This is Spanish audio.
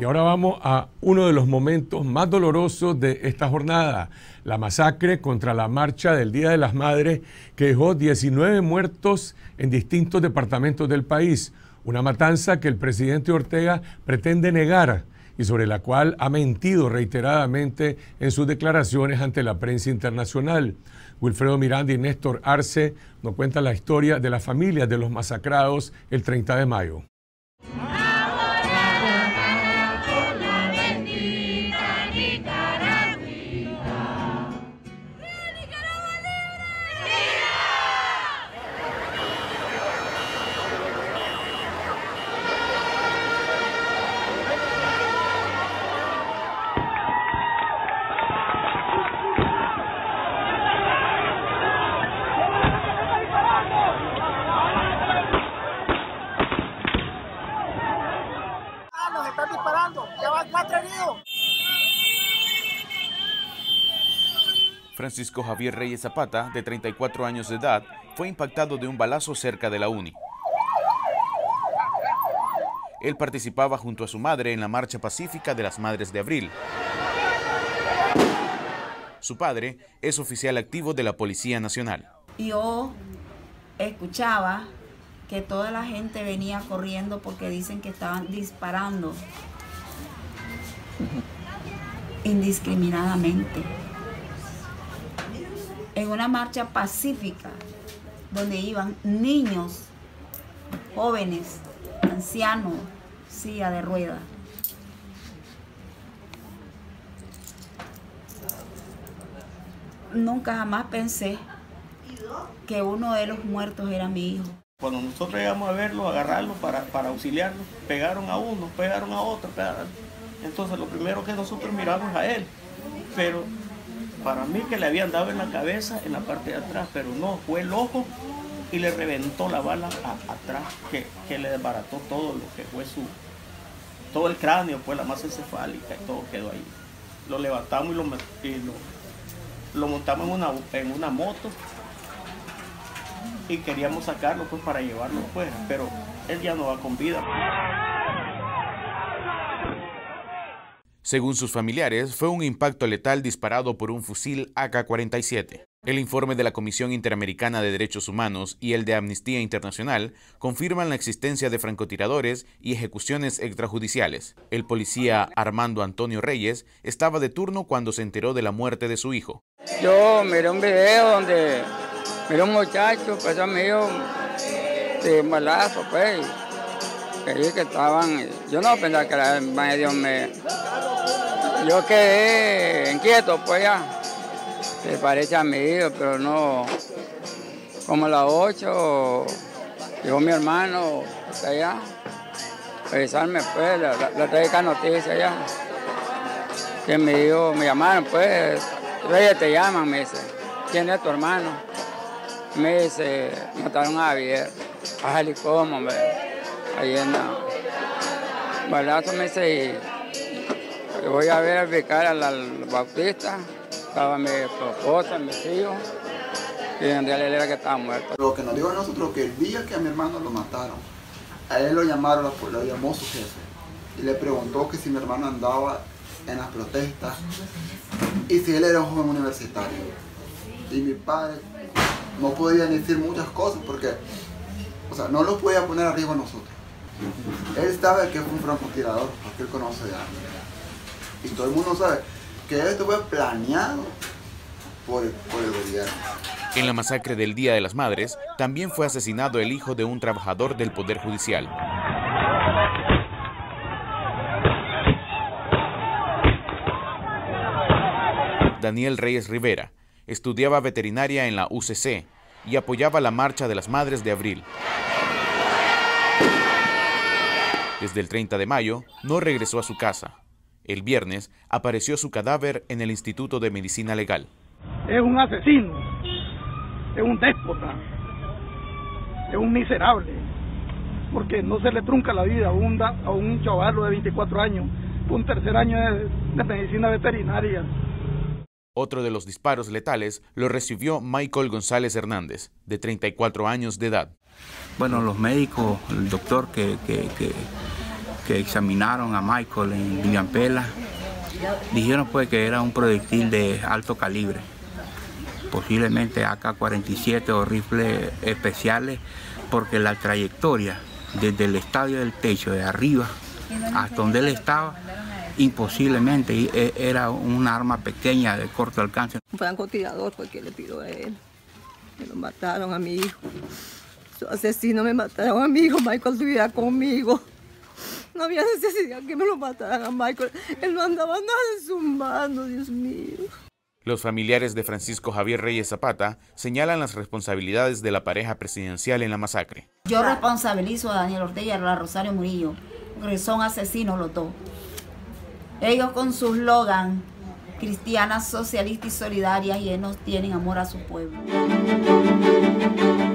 Y ahora vamos a uno de los momentos más dolorosos de esta jornada, la masacre contra la marcha del Día de las Madres que dejó 19 muertos en distintos departamentos del país. Una matanza que el presidente Ortega pretende negar y sobre la cual ha mentido reiteradamente en sus declaraciones ante la prensa internacional. Wilfredo Miranda y Néstor Arce nos cuentan la historia de las familias de los masacrados el 30 de mayo. Francisco Javier Reyes Zapata, de 34 años de edad, fue impactado de un balazo cerca de la UNI. Él participaba junto a su madre en la marcha pacífica de las Madres de Abril. Su padre es oficial activo de la Policía Nacional. Yo escuchaba que toda la gente venía corriendo porque dicen que estaban disparando indiscriminadamente. En una marcha pacífica donde iban niños, jóvenes, ancianos, silla de ruedas. Nunca jamás pensé que uno de los muertos era mi hijo. Cuando nosotros llegamos a verlo, agarrarlo para auxiliarlo, pegaron a uno, pegaron a otro, Entonces lo primero que nosotros miramos a él, pero para mí que le habían dado en la cabeza, en la parte de atrás, pero no, fue el ojo y le reventó la bala atrás, que le desbarató todo lo que fue todo el cráneo, pues la masa encefálica y todo quedó ahí. Lo levantamos y lo montamos en una moto y queríamos sacarlo pues para llevarlo fuera, pero él ya no va con vida. Según sus familiares, fue un impacto letal disparado por un fusil AK-47. El informe de la Comisión Interamericana de Derechos Humanos y el de Amnistía Internacional confirman la existencia de francotiradores y ejecuciones extrajudiciales. El policía Armando Antonio Reyes estaba de turno cuando se enteró de la muerte de su hijo. Yo miré un video donde miré un muchacho, pues amigo, de balazo, pues, que estaban, yo no pensaba que era medio yo quedé inquieto, pues ya, se parece a mi hijo, pero no, como a las 8, llegó mi hermano hasta allá, a avisarme, pues, la trágica noticia ya, que mi hijo, me llamaron, pues, Reyes te llaman, me dice, ¿quién es tu hermano? Me dice, mataron a Javier, ay, ¿cómo, hombre? Ahí en la balazo, me dice, y voy a verificar al Bautista, estaba mi esposa, mis hijos, y en realidad era que estaba muerto. Lo que nos dijo a nosotros, que el día que a mi hermano lo mataron, a él lo llamaron, lo llamó su jefe, y le preguntó que si mi hermano andaba en las protestas, y si él era un joven universitario. Y mi padre no podía decir muchas cosas, porque, o sea, no lo podía poner a riesgo a nosotros. Él sabe que fue un francotirador, porque él conoce de armas. Y todo el mundo sabe que esto fue planeado por el gobierno. En la masacre del Día de las Madres, también fue asesinado el hijo de un trabajador del Poder Judicial. Daniel Reyes Rivera estudiaba veterinaria en la UCC y apoyaba la marcha de las Madres de Abril. Desde el 30 de mayo no regresó a su casa. El viernes apareció su cadáver en el Instituto de Medicina Legal. Es un asesino, es un déspota, es un miserable, porque no se le trunca la vida a un chavalo de 24 años, un tercer año de medicina veterinaria. Otro de los disparos letales lo recibió Michael González Hernández, de 34 años de edad. Bueno, los médicos, el doctor que que examinaron a Michael en Villampela dijeron pues que era un proyectil de alto calibre, posiblemente AK-47 o rifles especiales, porque la trayectoria desde el estadio del techo de arriba hasta donde él estaba, imposiblemente era un arma pequeña de corto alcance. Un francotirador fue que le tiró a él. Me lo mataron a mi hijo. Los asesinos me mataron a mi hijo. Michael estuviera conmigo. No había necesidad que me lo mataran a Michael. Él no andaba nada en sus manos, Dios mío. Los familiares de Francisco Javier Reyes Zapata señalan las responsabilidades de la pareja presidencial en la masacre. Yo responsabilizo a Daniel Ortega y a Rosario Murillo, porque son asesinos los dos. Ellos con su eslogan, cristiana, socialista y solidaria, y ellos tienen amor a su pueblo.